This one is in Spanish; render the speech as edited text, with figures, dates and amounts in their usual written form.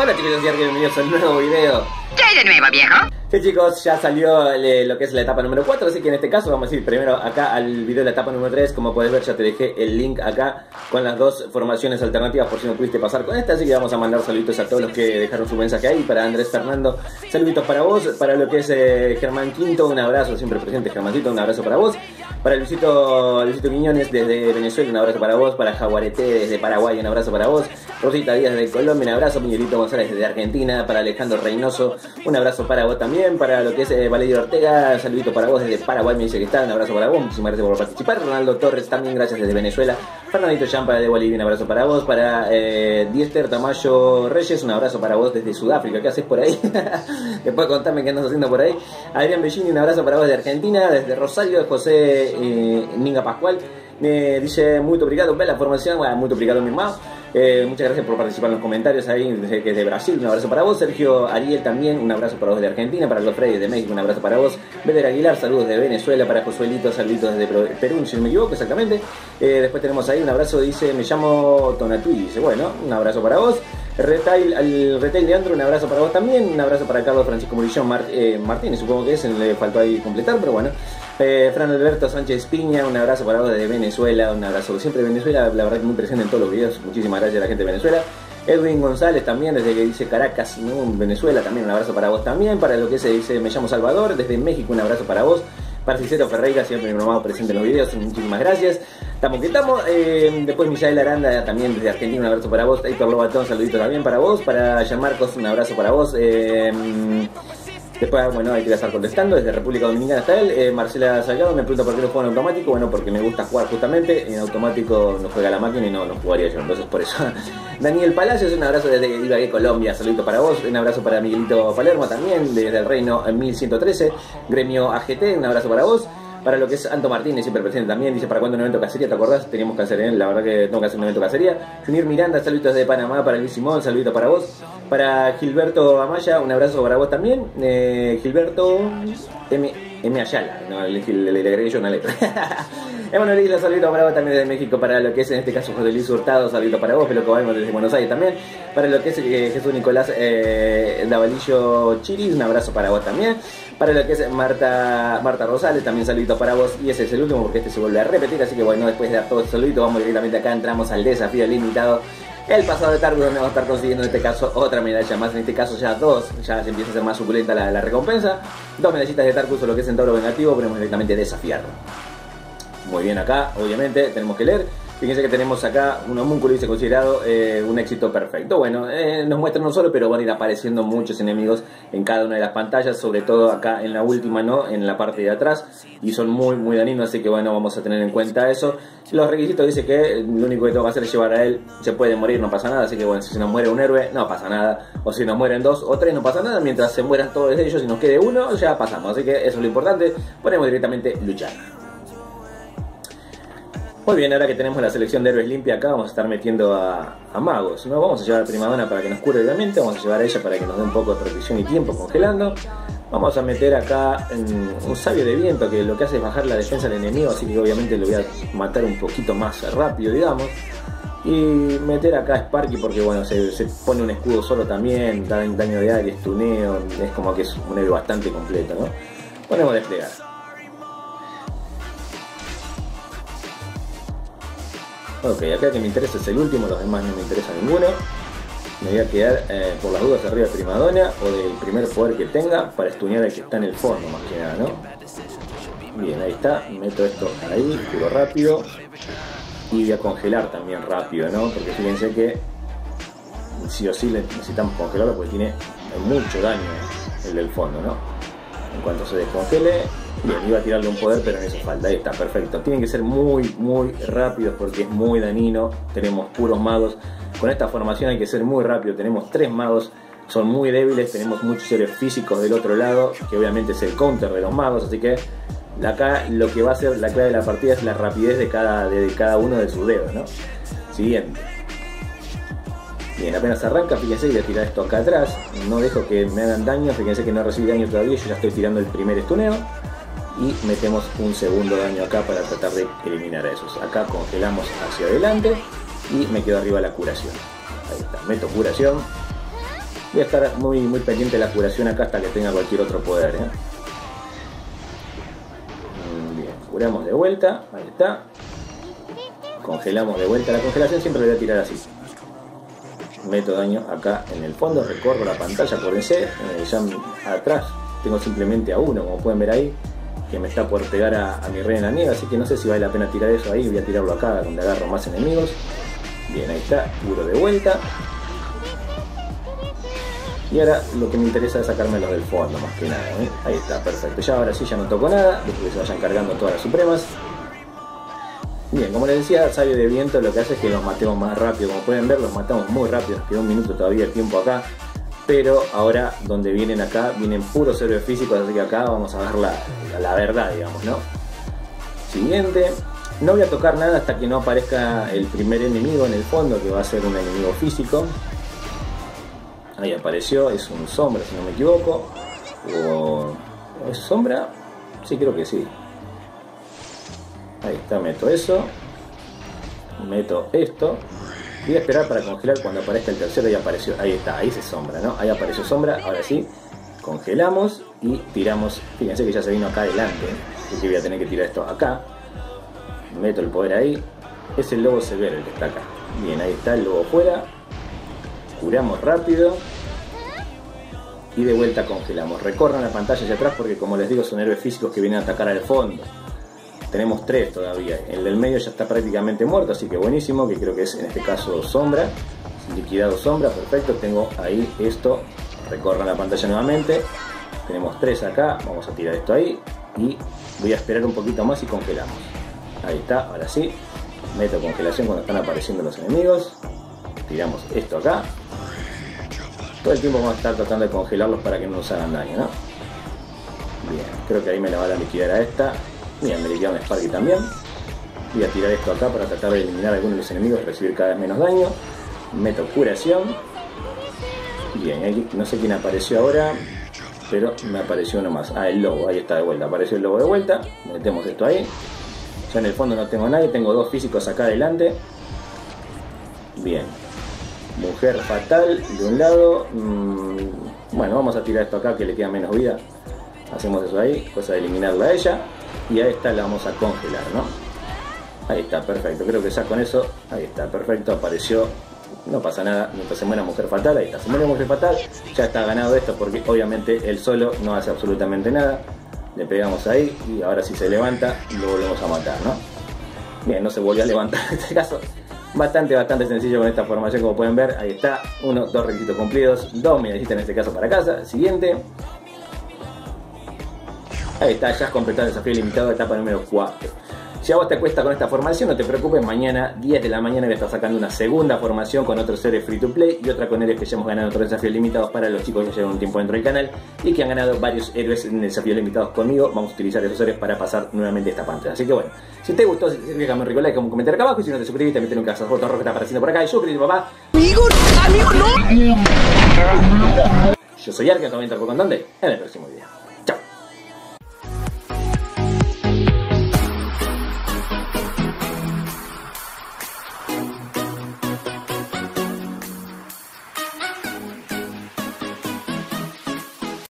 Hola chicos, yo soy Arque, bienvenidos a un nuevo video. ¿Qué hay de nuevo, viejo? Sí chicos, ya salió lo que es la etapa número 4, así que en este caso vamos a ir primero acá al video de la etapa número 3. Como puedes ver ya te dejé el link acá con las dos formaciones alternativas por si no pudiste pasar con esta. Así que vamos a mandar saluditos a todos los que dejaron su mensaje ahí. Para Andrés Fernando, saluditos para vos. Para lo que es Germán Quinto, un abrazo, siempre presente Germancito, un abrazo para vos. Para Luisito Quiñones desde Venezuela, un abrazo para vos. Para Jaguarete desde Paraguay, un abrazo para vos. Rosita Díaz desde Colombia, un abrazo. Miguelito González desde Argentina. Para Alejandro Reynoso, un abrazo para vos también. Para lo que es Valerio Ortega, saludito para vos desde Paraguay, me dice que está, un abrazo para vos, muchísimas gracias por participar. Ronaldo Torres también, gracias desde Venezuela. Fernandito Champa de Bolivia, un abrazo para vos. Para Diester Tamayo Reyes, un abrazo para vos desde Sudáfrica, ¿qué haces por ahí? Después contame qué andas haciendo por ahí. Adrián Bellini, un abrazo para vos de Argentina. Desde Rosario, José Ninga Pascual, me dice muy obrigado por la formación, bueno, muy obrigado mi hermano. Muchas gracias por participar en los comentarios ahí, que es de Brasil, un abrazo para vos. Sergio Ariel también, un abrazo para vos de Argentina. Para los Freddy de México, un abrazo para vos. Beder Aguilar, saludos de Venezuela. Para Josuelito, saluditos desde Perú, si no me equivoco, exactamente. Después tenemos ahí un abrazo, dice, me llamo Tonatui, dice, bueno, un abrazo para vos. Al Retail de Andro, un abrazo para vos también. Un abrazo para Carlos Francisco Murillón Martínez, supongo que es, le faltó ahí completar, pero bueno. Fran Alberto Sánchez Piña, un abrazo para vos desde Venezuela, un abrazo siempre de Venezuela, la verdad que muy presente en todos los videos, muchísimas gracias a la gente de Venezuela. Edwin González también, desde que dice Caracas, ¿no? Venezuela, también un abrazo para vos también. Para lo que se dice, me llamo Salvador, desde México, un abrazo para vos. Para Cicero Ferreira, siempre nombrado presente en los videos, muchísimas gracias. Estamos que estamos. Después Misael Aranda, también desde Argentina, un abrazo para vos. Héctor Lobatón, saludito también para vos. Para Gianmarcos, un abrazo para vos. Después, bueno, hay que estar contestando. Desde República Dominicana está él. Marcela Salgado me pregunta por qué no juego en automático. Bueno, porque me gusta jugar justamente. En automático no juega la máquina y no jugaría yo. Entonces, por eso. Daniel Palacios, un abrazo desde Ibagué, Colombia. Saludito para vos. Un abrazo para Miguelito Palermo también, desde el Reino 1113. Gremio AGT, un abrazo para vos. Para lo que es Anto Martínez, siempre presente también, dice, ¿para cuándo un evento cacería? ¿Te acordás? Teníamos que hacer, la verdad que tengo que hacer un evento cacería. Junior Miranda, saludos desde Panamá. Para Luis Simón, saludito para vos. Para Gilberto Amaya, un abrazo para vos también. Gilberto M. Ayala, no, le agregué yo una letra. Emanuel Isla, saludito para vos también desde México. Para lo que es en este caso José Luis Hurtado, saludito para vos. Pero que desde Buenos Aires también. Para lo que es Jesús Nicolás Davalillo Chiris, un abrazo para vos también. Para lo que es Marta Rosales, también saludito para vos. Y ese es el último porque este se vuelve a repetir. Así que bueno, después de dar todos los saluditos, vamos directamente acá, entramos al desafío limitado. El pasado de Targus, donde vamos a estar consiguiendo en este caso otra medalla más, en este caso ya dos, ya se empieza a ser más suculenta la recompensa. Dos medallitas de Targus o lo que es Centauro Vengativo, ponemos directamente desafiar. Muy bien, acá obviamente tenemos que leer. Fíjense que tenemos acá un homúnculo, dice, considerado un éxito perfecto. Bueno, nos muestra no solo, pero van a ir apareciendo muchos enemigos en cada una de las pantallas, sobre todo acá en la última, ¿no? En la parte de atrás, y son muy dañinos, así que bueno, vamos a tener en cuenta eso. Los requisitos dice que lo único que tengo que hacer es llevar a él, se puede morir, no pasa nada, así que bueno, si nos muere un héroe, no pasa nada, o si nos mueren dos o tres, no pasa nada, mientras se mueran todos ellos y nos quede uno, ya pasamos, así que eso es lo importante, ponemos directamente luchar. Muy bien, ahora que tenemos la selección de héroes limpia acá, vamos a estar metiendo a magos, ¿no? Vamos a llevar a Primadona para que nos cure obviamente, vamos a llevar a ella para que nos dé un poco de protección y tiempo congelando. Vamos a meter acá un sabio de viento que lo que hace es bajar la defensa del enemigo, así que obviamente lo voy a matar un poquito más rápido, digamos. Y meter acá a Sparky porque bueno, se pone un escudo solo también, da daño de aire, estuneo, es como que es un héroe bastante completo, ¿no? Ponemos desplegar. Ok, acá que me interesa es el último, los demás no me interesa ninguno. Me voy a quedar por las dudas arriba de Primadona o del primer poder que tenga para estunear al que está en el fondo más que nada, ¿no? Bien, ahí está, meto esto ahí, curo rápido. Y voy a congelar también rápido, ¿no? Porque fíjense que sí o sí necesitamos congelarlo porque tiene mucho daño el del fondo, ¿no? En cuanto se descongele, bien, iba a tirarle un poder, pero en eso falta. Ahí está, perfecto. Tienen que ser muy rápidos porque es muy dañino. Tenemos puros magos. Con esta formación hay que ser muy rápido. Tenemos 3 magos, son muy débiles. Tenemos muchos seres físicos del otro lado, que obviamente es el counter de los magos. Así que acá lo que va a ser la clave de la partida es la rapidez de cada uno de sus dedos, ¿no? Siguiente. Bien, apenas arranca, fíjense, voy a tirar esto acá atrás. No dejo que me hagan daño, fíjense que no recibí daño todavía. Yo ya estoy tirando el primer estuneo. Y metemos un segundo daño acá para tratar de eliminar a esos. Acá congelamos hacia adelante y me quedo arriba la curación. Ahí está, meto curación. Voy a estar muy pendiente de la curación acá hasta que tenga cualquier otro poder, ¿eh? Bien, curamos de vuelta, ahí está. Congelamos de vuelta. La congelación siempre la voy a tirar así. Meto daño acá en el fondo, recorro la pantalla, acuérdense, ya atrás tengo simplemente a uno, como pueden ver ahí, que me está por pegar a mi rey en la nieve, así que no sé si vale la pena tirar eso ahí, voy a tirarlo acá donde agarro más enemigos. Bien, ahí está, curo de vuelta. Y ahora lo que me interesa es sacarme los del fondo, más que nada, ¿eh? Ahí está, perfecto. Ya ahora sí ya no toco nada, después que se vayan cargando todas las supremas. Bien, como les decía, sabio de viento lo que hace es que los matemos más rápido. Como pueden ver, los matamos muy rápido, nos quedó un minuto todavía el tiempo acá. Pero ahora, donde vienen acá, vienen puros héroes físicos, así que acá vamos a ver la verdad, digamos, ¿no? Siguiente. No voy a tocar nada hasta que no aparezca el primer enemigo en el fondo, que va a ser un enemigo físico. Ahí apareció, es un sombra si no me equivoco. ¿O es sombra? Sí, creo que sí. Ahí está, meto eso. Meto esto. Voy a esperar para congelar cuando aparezca el tercero. Ahí apareció, ahí está, ahí se sombra, ¿no? Ahí apareció sombra, ahora sí. Congelamos y tiramos. Fíjense que ya se vino acá adelante, así que voy a tener que tirar esto acá. Meto el poder ahí. Es el lobo severo el que está acá. Bien, ahí está el lobo fuera. Curamos rápido. Y de vuelta congelamos. Recorran la pantalla hacia atrás porque, como les digo, son héroes físicos que vienen a atacar al fondo. Tenemos 3 todavía. El del medio ya está prácticamente muerto, así que buenísimo, que creo que es en este caso sombra. Liquidado sombra, perfecto. Tengo ahí esto. Recorran la pantalla nuevamente. Tenemos 3 acá. Vamos a tirar esto ahí. Y voy a esperar un poquito más y congelamos. Ahí está, ahora sí. Meto congelación cuando están apareciendo los enemigos. Tiramos esto acá. Todo el tiempo vamos a estar tratando de congelarlos para que no nos hagan daño, ¿no? Bien, creo que ahí me la van a liquidar a esta. Bien, me liquidaron a Sparky también. Voy a tirar esto acá para tratar de eliminar a algunos de los enemigos y recibir cada vez menos daño. Meto curación. Bien, ahí no sé quién apareció ahora, pero me apareció uno más. Ah, el lobo, ahí está de vuelta. Apareció el lobo de vuelta. Metemos esto ahí. Ya en el fondo no tengo a nadie, tengo 2 físicos acá adelante. Bien. Mujer fatal de un lado. Bueno, vamos a tirar esto acá que le queda menos vida. Hacemos eso ahí, cosa de eliminarla a ella. Y a esta la vamos a congelar, ¿no? Ahí está, perfecto. Creo que ya con eso, ahí está, perfecto. Apareció, no pasa nada, mientras se muera Mujer Fatal. Ahí está, se muere Mujer Fatal. Ya está ganado esto porque obviamente él solo no hace absolutamente nada. Le pegamos ahí y ahora si se levanta lo volvemos a matar, ¿no? Bien, no se volvió a levantar en este caso. Bastante sencillo con esta formación, como pueden ver. Ahí está, 1, 2 requisitos cumplidos, 2 medallitas en este caso para casa. Siguiente. Ahí está, ya has completado el desafío limitado, etapa número 4. Si a vos te cuesta con esta formación, no te preocupes, mañana 10 de la mañana voy a estar sacando una segunda formación con otros héroes free to play y otra con héroes que ya hemos ganado otros desafíos limitados para los chicos que llevan un tiempo dentro del canal y que han ganado varios héroes en desafíos limitados conmigo. Vamos a utilizar esos héroes para pasar nuevamente esta pantalla. Así que bueno, si te gustó, déjame un rico like, un comentario acá abajo y si no te suscribiste, también tengo un caso botón rojo que está apareciendo por acá y suscríbete, papá. Amigo, no. Yo soy Ark, también por constante en el próximo video.